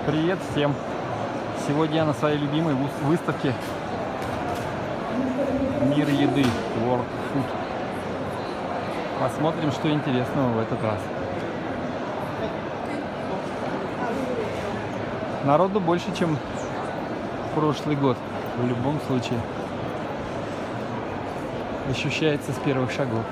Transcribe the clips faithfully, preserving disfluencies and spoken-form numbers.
Привет всем! Сегодня я на своей любимой выставке «Мир еды» World Food. Посмотрим, что интересного в этот раз. Народу больше, чем в прошлый год. В любом случае. Ощущается с первых шагов.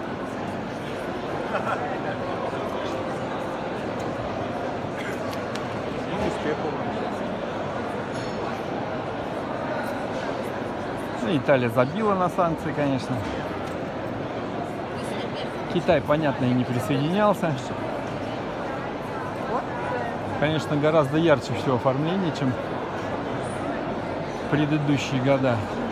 Ну, Италия забила на санкции, конечно. Китай, понятно, и не присоединялся. Конечно, гораздо ярче все оформление, чем в предыдущие года.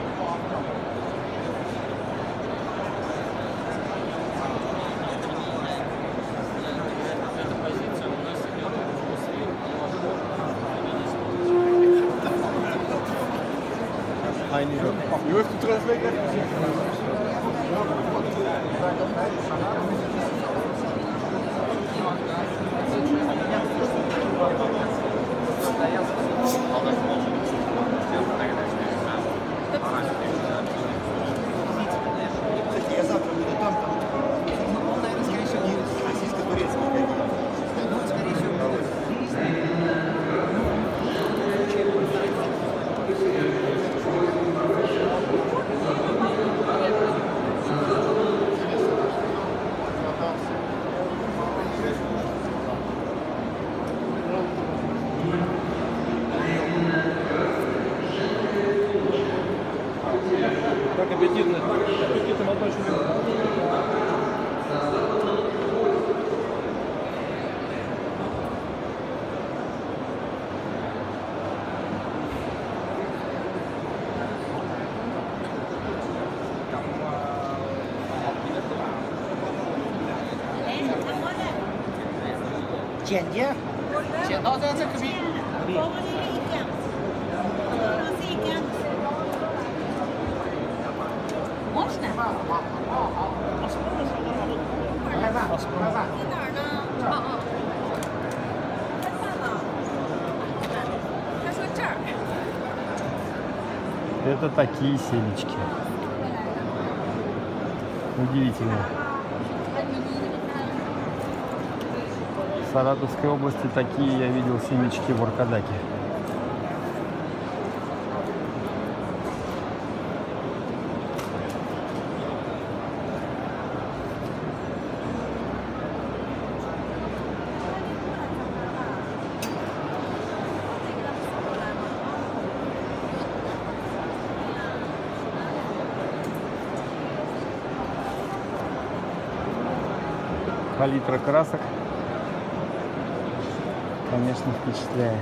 You have to translate that? Я завтра буду там, там. Он, наверное, скорее всего, не российско-турецкий ходил. Ну, скорее всего, будет. Как аппетитно. Аппетитно молодой человек. Ченде? Ченде, это это кби. Можно? Это такие семечки. Удивительно. В Саратовской области такие я видел семечки в Аркадаке. Палитра красок, конечно, впечатляет.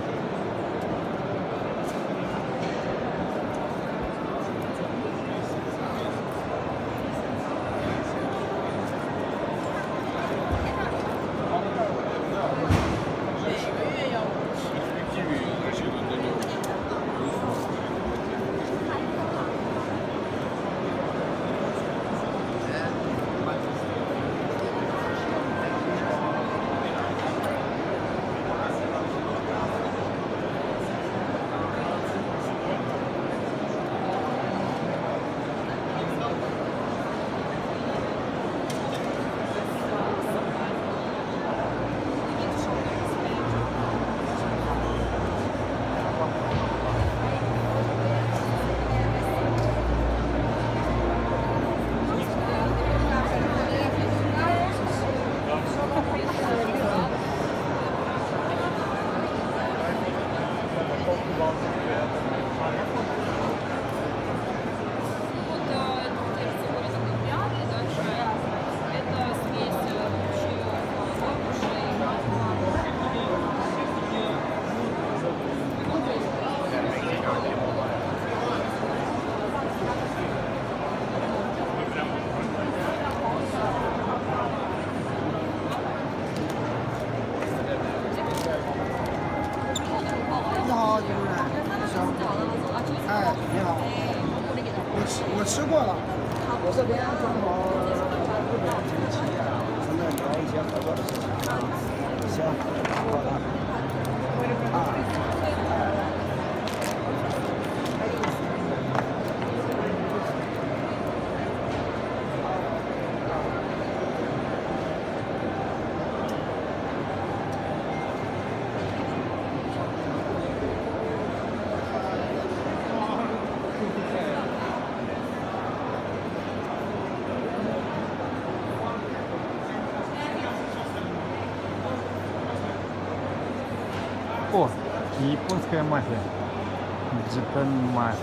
О, японская мафия. Japan Mafia.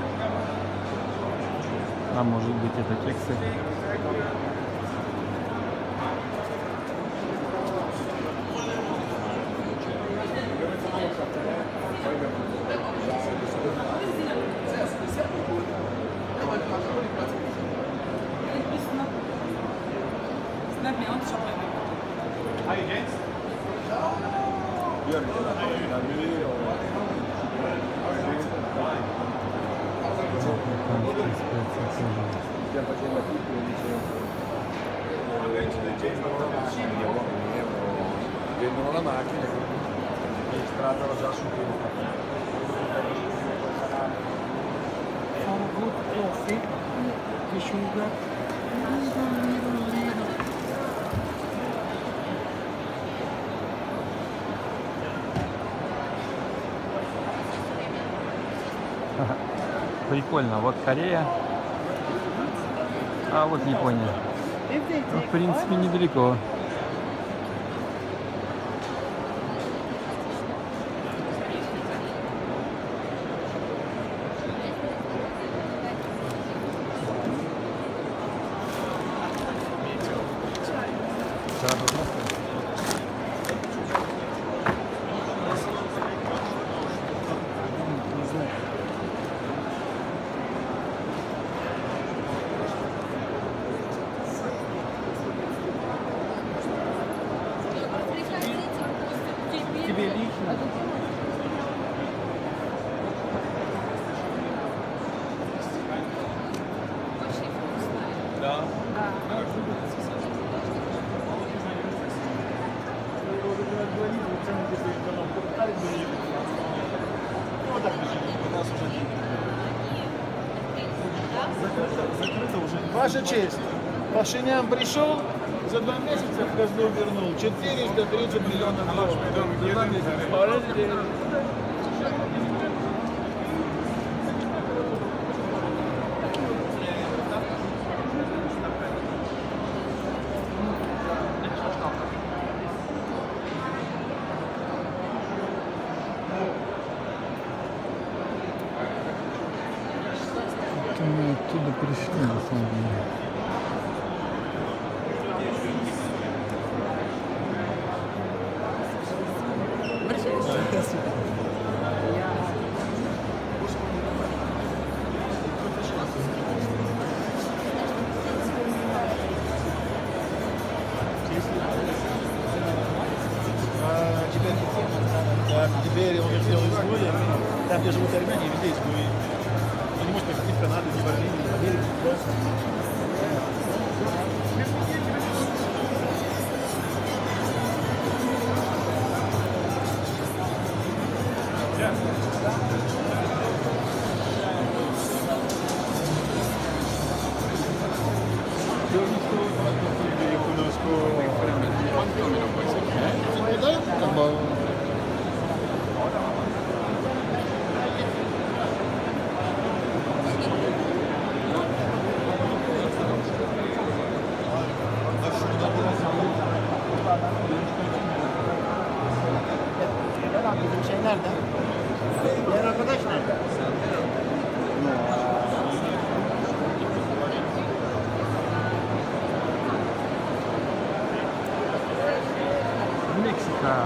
А может быть это кексы? Vendono la macchina e stradano già su Sono good coffee, the sugar, little, little, little. Прикольно. Вот Корея, а вот Япония. Ну, в принципе, недалеко. Тебе лично. Да. Ваша честь, Пашинян пришел, за два месяца в казну вернул четыреста тридцать миллионов долларов. За два месяца. Это мы оттуда пришли, на самом деле. А теперь, да, теперь он сделал изгоя. Там, где живут армяне, везде изгои. Он не может пойти в Канаду, ни в Армению, ни в Америку, просто. Bizim şey nerede? Diğer arkadaş nerede? Мексика.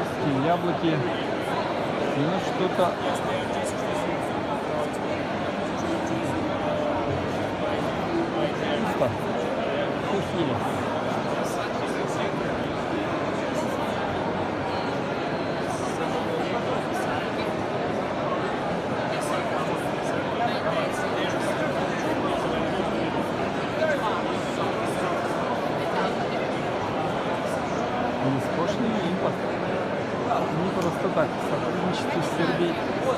Такие яблоки. Ну что-то. Пусто. Сухие. Бескошный импорт. Не просто так. Сотрудничество с Сербией.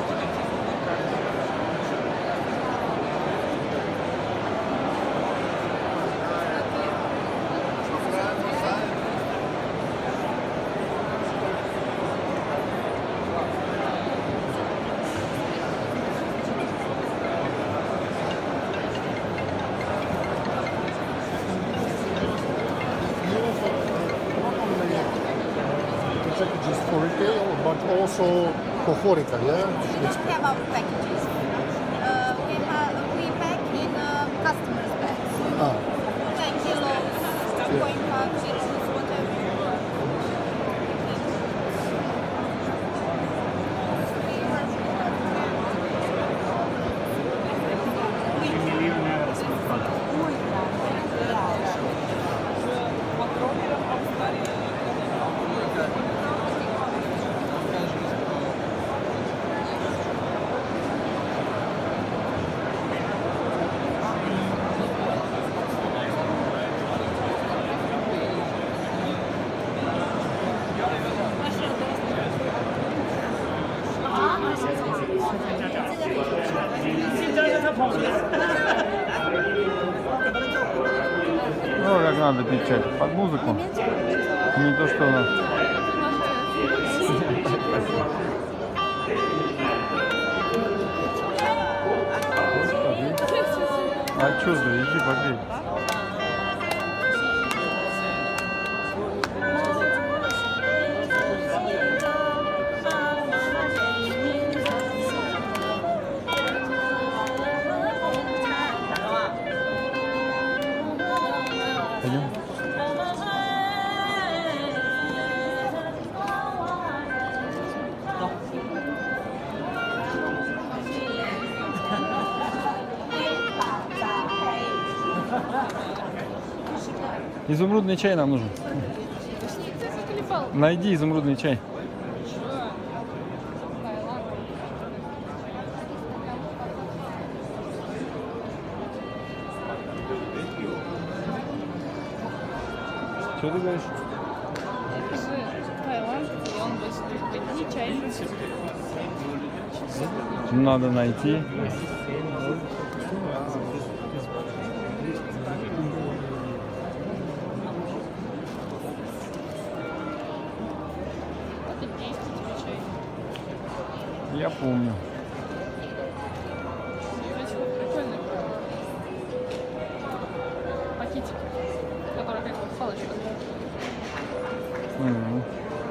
Packages for retail, but also for HoReCa, yeah? We don't have our packages. Uh, we have we pack in uh, customers' bags. Ah, ten kilos, two point five kilos, whatever. Ну, как надо пить чай? Под музыку. Не то, что у нас. А что ты? Иди попей. Пойдем. Изумрудный чай нам нужен. Найди изумрудный чай. Что ты говоришь? Таиланд, и он будет не чай. Надо найти. Это действует чай. Я помню. Эти вот прикольные пакетики, которые как вот палочка. Мгм.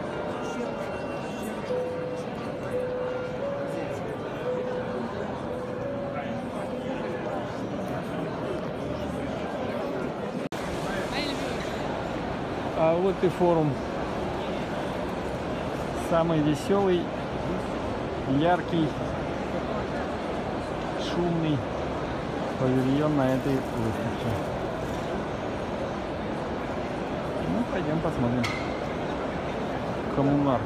Мои любимые. А вот и форум. Самый веселый, яркий, шумный павильон на этой выставке. Ну, пойдем посмотрим. Коммунарка.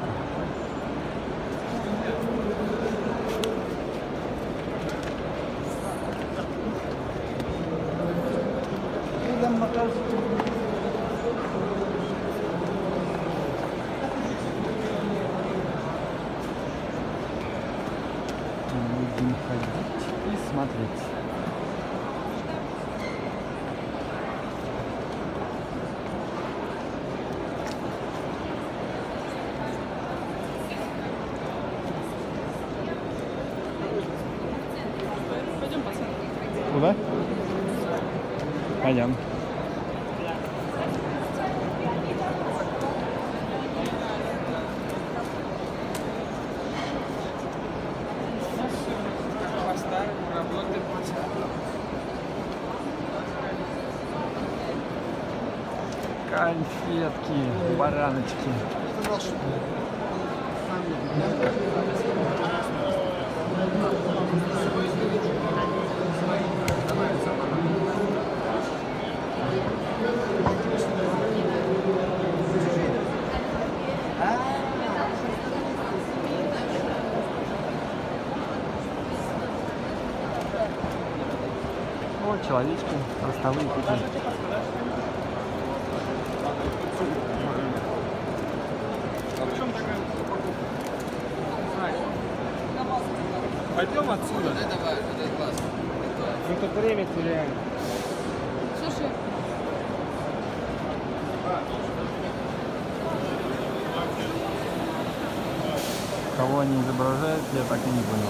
Будем ходить и смотреть. Пойдем посмотрим. Куда? Пойдем. Конфетки, бараночки. Вот человечки, ростовые такие. Пойдем отсюда. Мы тут время теряем. Слушай, Кого они изображают, я так и не понял.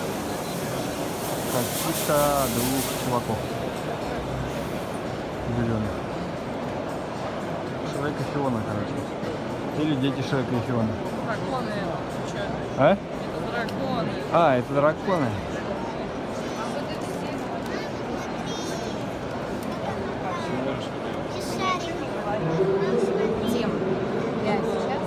Каких-то двух чуваков зеленых. Шрека и Фиона, короче. Или дети Шрека и Фиона. драконы. Че? А? Это драконы. А, это драконы. Тем. Я сейчас.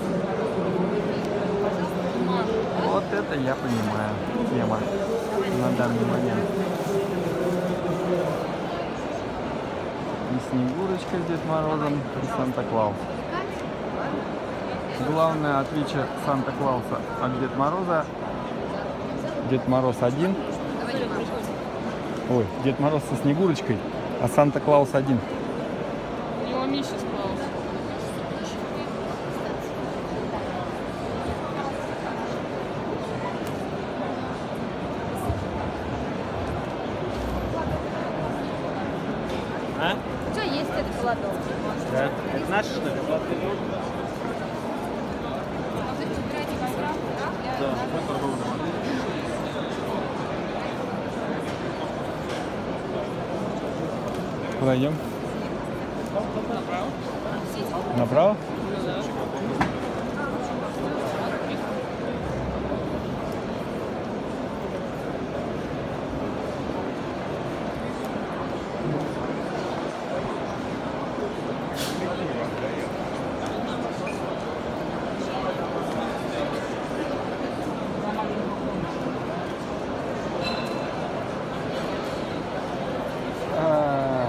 Вот это я понимаю. Тема на данный момент. И Снегурочка с Дед Морозом, и Санта-Клаус. Главное отличие Санта-Клауса от Дед Мороза: Дед Мороз один. Ой, Дед Мороз со Снегурочкой, а Санта-Клаус один. У него миссис Клаус. А? У тебя есть этот холодок? Да. Это наш, что ли? Да, мы торговый роман. Куда идем? Направо? А.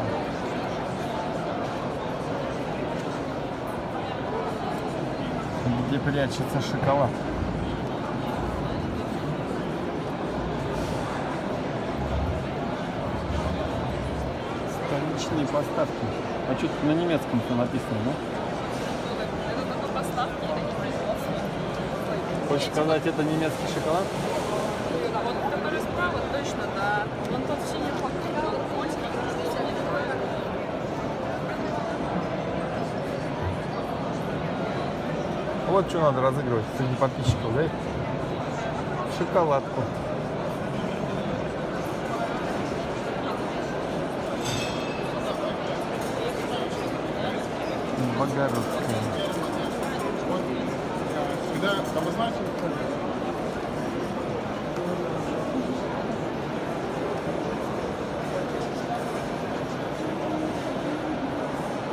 Где прячется шоколад? Столичные поставки. А что тут на немецком-то написано, да? Это только поставки, это не производство. Хочешь сказать, это немецкий шоколад? А вот который справа точно, да. Вон тот синий пакет, он польский, здесь они такое. Вот что надо разыгрывать среди подписчиков, да? Шоколадку. Богородская. Когда обозначили,